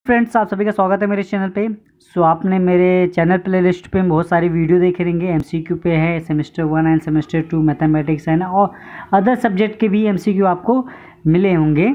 Friends, आप सभी का स्वागत है मेरे चैनल पे। आपने मेरे चैनल प्लेलिस्ट पे बहुत सारी वीडियो देखे रहेंगे। एमसीक्यू पे है, सेमेस्टर 1 एंड सेमेस्टर 2 मैथमेटिक्स है ना, और अदर सब्जेक्ट के भी एमसीक्यू आपको मिले होंगे।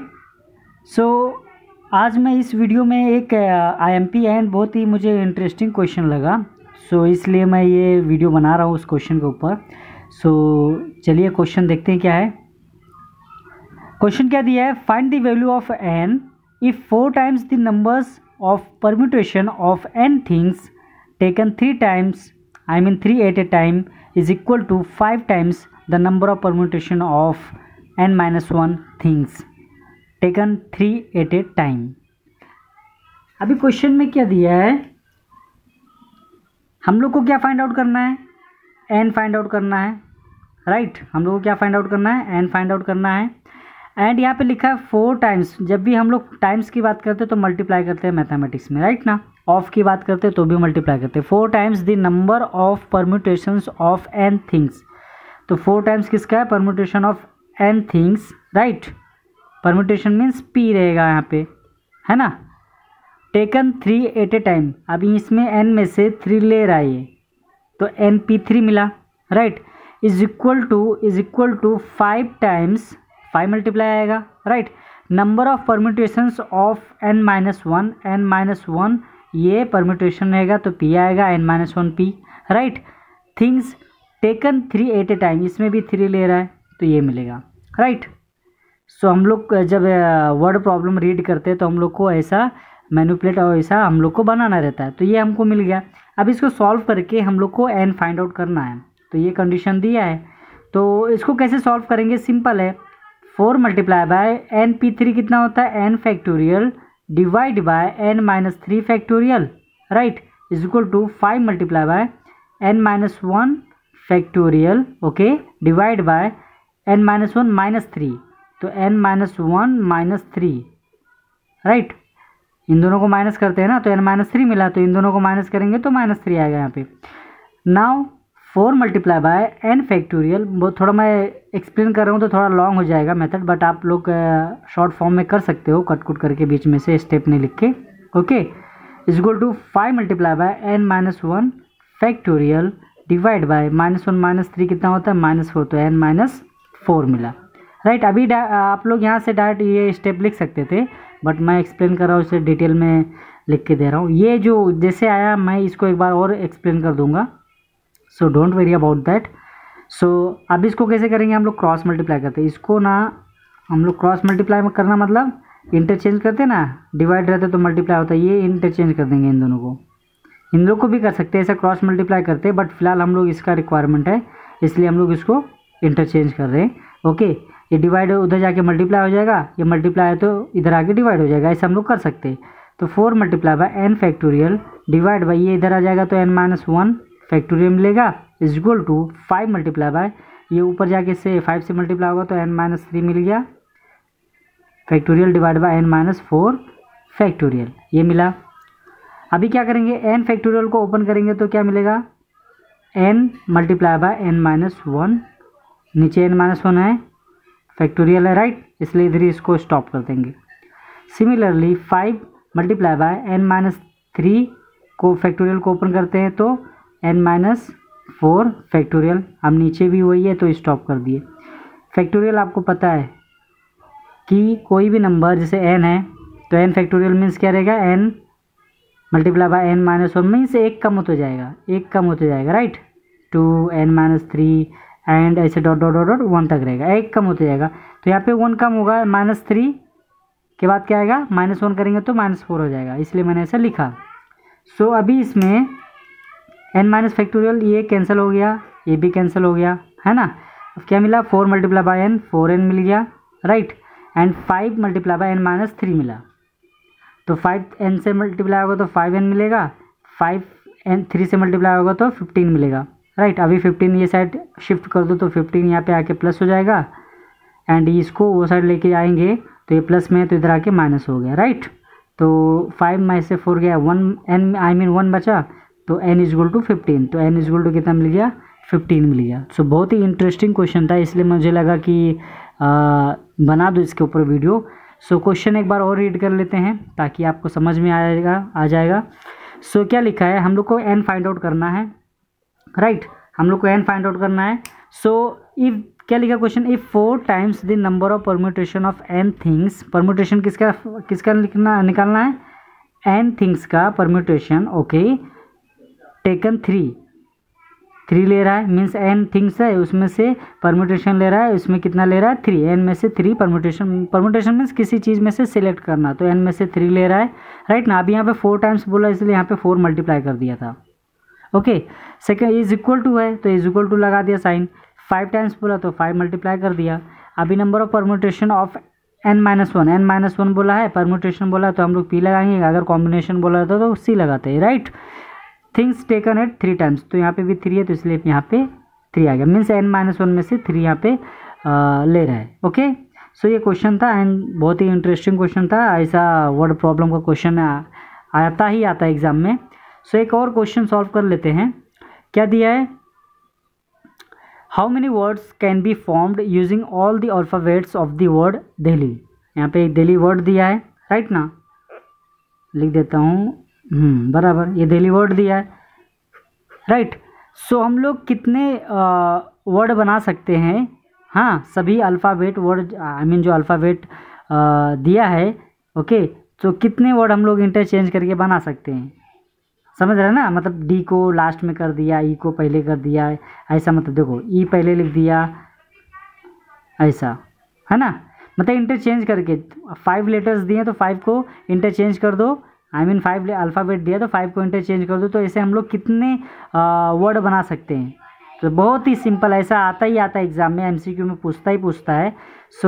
आज मैं इस वीडियो में एक आईएमपी एंड बहुत ही मुझे इंटरेस्टिंग क्वेश्चन लगा, इसलिए मैं ये वीडियो बना रहा हूँ उस क्वेश्चन के ऊपर। चलिए क्वेश्चन देखते हैं क्या है। क्वेश्चन क्या दिया है, find the value of N if 4 times the numbers of permutation of n things taken 3 times, I mean 3 at a time, is equal to 5 times the number of permutation of n minus 1 things taken 3 at a time। अभी question में क्या दिया है, हम लोग को क्या find out करना है, n फाइंड आउट करना है, राइट। हम लोग को क्या फाइंड आउट करना है, n फाइंड आउट करना है। एंड यहाँ पे लिखा है 4 टाइम्स। जब भी हम लोग टाइम्स की बात करते हैं तो मल्टीप्लाई करते हैं मैथमेटिक्स में, राइट ना। ऑफ की बात करते हैं तो भी मल्टीप्लाई करते हैं। 4 times the number of permutations of n things. तो 4 टाइम्स किसका है, permutation of n things, right. Permutation means p रहेगा यहाँ पे, है ना। Taken 3 at a time. अभी इसमें n में से 3 ले रहा है ये, तो np3 मिला, right. Is equal to 5 times 5 multiply आएगा, right. Number of permutations of n minus 1 ये परम्यूटेशन रहेगा तो p आएगा, n minus 1 p, right. Things taken 3 at a time, इसमें भी 3 ले रहा है तो ये मिलेगा, राइट। हम लोग जब वर्ड प्रॉब्लम रीड करते हैं तो हम लोग को ऐसा मैनिपुलेट और ऐसा हम लोग को बनाना रहता है। तो ये हमको मिल गया। अब इसको सॉल्व करके हम लोग को n फाइंड आउट करना है। तो ये कंडीशन दिया है, तो इसको कैसे सॉल्व करेंगे, सिंपल है। 4 मल्टीप्लाई बाय np3 कितना होता है, n factorial divide by n minus 3 factorial, right, is equal to 5 multiply by n minus 1 factorial, okay, divide by n minus 1 minus 3। तो n माइनस 1 माइनस 3, राइट। इन दोनों को minus करते हैं ना, तो n माइनस 3 मिला, तो इन दोनों को माइनस करेंगे तो माइनस 3 आएगा यहाँ पे। Now 4 multiply by n factorial, वो थोड़ा मैं एक्सप्लेन कर रहा हूँ तो थोड़ा लॉन्ग हो जाएगा मेथड, बट आप लोग शॉर्ट फॉर्म में कर सकते हो, कट कुट करके बीच में से स्टेप नहीं लिख के, okay. Is equal to 5 multiply by n minus 1 factorial divide by minus 1 minus 3 कितना होता है, माइनस 4, तो n माइनस 4 मिला, राइट। अभी आप लोग यहाँ से डायरेक्ट ये स्टेप लिख सकते थे, बट मैं एक्सप्लेन कर रहा हूँ, इसे डिटेल में लिख के दे रहा हूँ। ये जो जैसे आया मैं इसको एक बार और एक्सप्लेन कर दूंगा, so don't worry about that. अब इसको कैसे करेंगे, हम लोग क्रॉस मल्टीप्लाई करते हैं इसको ना। हम लोग क्रॉस मल्टीप्लाई में करना मतलब इंटरचेंज करते हैं ना, डिवाइड रहते तो मल्टीप्लाई होता है, ये इंटरचेंज कर देंगे इन दोनों को। इन लोग को भी कर सकते हैं ऐसा क्रॉस मल्टीप्लाई करते हैं, बट फिलहाल हम लोग इसका रिक्वायरमेंट है इसलिए हम लोग इसको इंटरचेंज कर रहे हैं, ओके। ये डिवाइड उधर जाके मल्टीप्लाई हो जाएगा, ये मल्टीप्लाई है तो इधर आके डिवाइड हो जाएगा, ऐसा हम लोग कर सकते हैं। तो 4 multiply by n factorial divide by ये इधर आ जाएगा तो n माइनस 1 फैक्टोरियल मिलेगा, is equal to 5 multiply by ये ऊपर जाके से 5 से मल्टीप्लाई होगा तो n माइनस 3 मिल गया factorial divide by n minus 4 factorial, ये मिला। अभी क्या करेंगे, n फैक्टोरियल को ओपन करेंगे तो क्या मिलेगा, n multiply by n minus 1, नीचे n माइनस 1 है, फैक्टोरियल है, राइट, इसलिए इधर इसको स्टॉप कर देंगे। Similarly 5 multiply by n minus 3 को फैक्टोरियल को ओपन करते हैं तो n माइनस 4 फैक्टोरियल, अब नीचे भी वही है तो स्टॉप कर दिए। फैक्टोरियल आपको पता है कि कोई भी नंबर जैसे n है तो n फैक्टोरियल मीन्स क्या रहेगा, n multiply by n minus 1 means एक कम होते जाएगा, एक कम होते जाएगा, राइट। 2 n माइनस 3 एंड ऐसे डॉट डॉट डॉट डॉट 1 तक रहेगा, एक कम होते जाएगा। तो यहाँ पे 1 कम होगा, माइनस 3 के बाद क्या आएगा, माइनस 1 करेंगे तो माइनस 4 हो जाएगा, इसलिए मैंने ऐसा लिखा। अभी इसमें n माइनस फैक्टोरियल ये कैंसिल हो गया, ये भी कैंसिल हो गया, है ना। अब क्या मिला, 4 मल्टीप्लाई बाय n 4n मिल गया, right. And 5 multiply by n minus 3 मिला, तो 5n से मल्टीप्लाई होगा तो 5n मिलेगा, 5n 3 से मल्टीप्लाई होगा तो 15 मिलेगा, राइट। अभी 15 ये साइड शिफ्ट कर दो तो 15 यहाँ पे आके प्लस हो जाएगा, एंड इसको वो साइड लेके आएंगे तो ये प्लस में है तो इधर आके माइनस हो गया, राइट। तो 5 में से 4 गया, 1 बचा, तो n इज इक्वल टू 15, तो n इज इक्वल टू कितना मिल गया, 15 मिल गया। बहुत ही इंटरेस्टिंग क्वेश्चन था, इसलिए मुझे लगा कि बना दो इसके ऊपर वीडियो। सो क्वेश्चन एक बार और रीड कर लेते हैं ताकि आपको समझ में आ जाएगा। सो क्या लिखा है, हम लोग को n फाइंड आउट करना है, राइट हम लोग को n फाइंड आउट करना है। सो इफ क्या लिखा question, if 4 times the number of permutation of n things, permutation किसका निकालना है, n थिंग्स का परम्यूटेशन, ओके, टेकन 3 ले रहा है, मीन्स n थिंग्स है उसमें से परम्यूटेशन ले रहा है, उसमें कितना ले रहा है 3, n में से 3 परम्यूटेशन मीन्स किसी चीज़ में से सिलेक्ट करना, तो n में से 3 ले रहा है, राइट ना। अभी यहाँ पे 4 टाइम्स बोला इसलिए यहाँ पे 4 मल्टीप्लाई कर दिया था, okay. Second is equal to है तो इज इक्वल टू लगा दिया साइन, 5 टाइम्स बोला तो 5 मल्टीप्लाई कर दिया। अभी number of permutation of n-1 बोला है, परम्यूटेशन बोला तो हम लोग p लगाएंगे, अगर कॉम्बिनेशन बोला था तो c लगाते हैं, right. Things taken at 3 times, तो यहाँ पे भी 3 है तो इसलिए यहाँ पे 3 आ गया, मीन्स n-1 में से 3 यहाँ पे ले रहा है, ओके। सो ये क्वेश्चन था एंड बहुत ही इंटरेस्टिंग क्वेश्चन था, ऐसा वर्ड प्रॉब्लम का क्वेश्चन आता ही आता है एग्जाम में। सो एक और क्वेश्चन सॉल्व कर लेते हैं। क्या दिया है, how many words can be formed using all the alphabets of the word Delhi. यहाँ पे एक दिल्ली वर्ड दिया है, राइट ना, लिख देता हूँ, बराबर, ये दिल्ली वर्ड दिया है, राइट। सो हम लोग कितने वर्ड बना सकते हैं, हाँ सभी अल्फ़ाबेट वर्ड, आई मीन जो अल्फ़ाबेट दिया है, ओके, तो कितने वर्ड हम लोग इंटरचेंज करके बना सकते हैं, समझ रहे हैं ना, मतलब डी को लास्ट में कर दिया, ई को पहले कर दिया, ऐसा, मतलब देखो ई पहले लिख दिया, ऐसा है ना, मतलब इंटरचेंज करके 5 लेटर्स दिए तो 5 को इंटरचेंज कर दो, आई मीन 5 अल्फ़ाबेट दिया तो 5 को इंटरचेंज कर दो, तो ऐसे हम लोग कितने वर्ड बना सकते हैं। तो बहुत ही सिंपल, ऐसा आता ही आता है एग्जाम में, एमसीक्यू में पूछता है। सो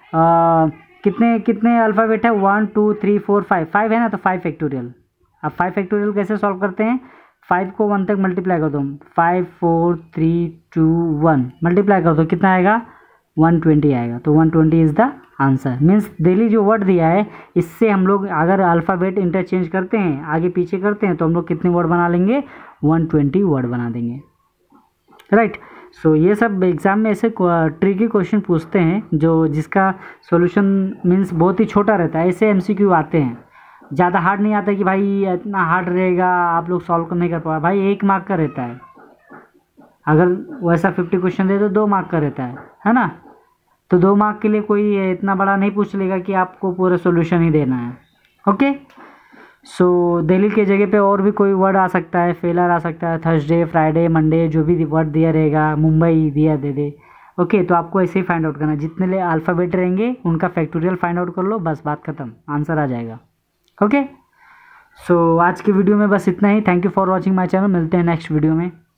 कितने अल्फ़ाबेट है, 1 2 3 4 5 है ना, तो 5 फैक्टोरियल। अब 5 फैक्टोरियल कैसे सॉल्व करते हैं, 5 को 1 तक मल्टीप्लाई कर दो, 5 4 3 2 1 मल्टीप्लाई कर दो, कितना आएगा 120 आएगा, तो 120 is the answer. Means Delhi जो वर्ड दिया है इससे हम लोग अगर अल्फ़ाबेट इंटरचेंज करते हैं, आगे पीछे करते हैं, तो हम लोग कितने वर्ड बना लेंगे, 120 वर्ड बना देंगे, राइट। सो ये सब एग्ज़ाम में ऐसे ट्रिकी क्वेश्चन पूछते हैं जो जिसका सॉल्यूशन मीन्स बहुत ही छोटा रहता है, ऐसे एमसीक्यू आते हैं, ज़्यादा हार्ड नहीं आता कि भाई इतना हार्ड रहेगा आप लोग सॉल्व नहीं कर पाओगे, भाई 1 मार्क का रहता है, अगर वैसा 50 क्वेश्चन दे तो 2 मार्क का रहता है ना, तो 2 मार्क के लिए कोई इतना बड़ा नहीं पूछ लेगा कि आपको पूरा सॉल्यूशन ही देना है, ओके। सो दिल्ली के जगह पे और भी कोई वर्ड आ सकता है, फेलर आ सकता है, थर्सडे फ्राइडे मंडे जो भी वर्ड दिया रहेगा, मुंबई दिया दे दे, ओके। तो आपको ऐसे ही फाइंड आउट करना, जितने अल्फ़ाबेट रहेंगे उनका फैक्टोरियल फाइंड आउट कर लो, बस बात खत्म, आंसर आ जाएगा, ओके। सो आज की वीडियो में बस इतना ही, thank you for watching my channel, मिलते हैं नेक्स्ट वीडियो में।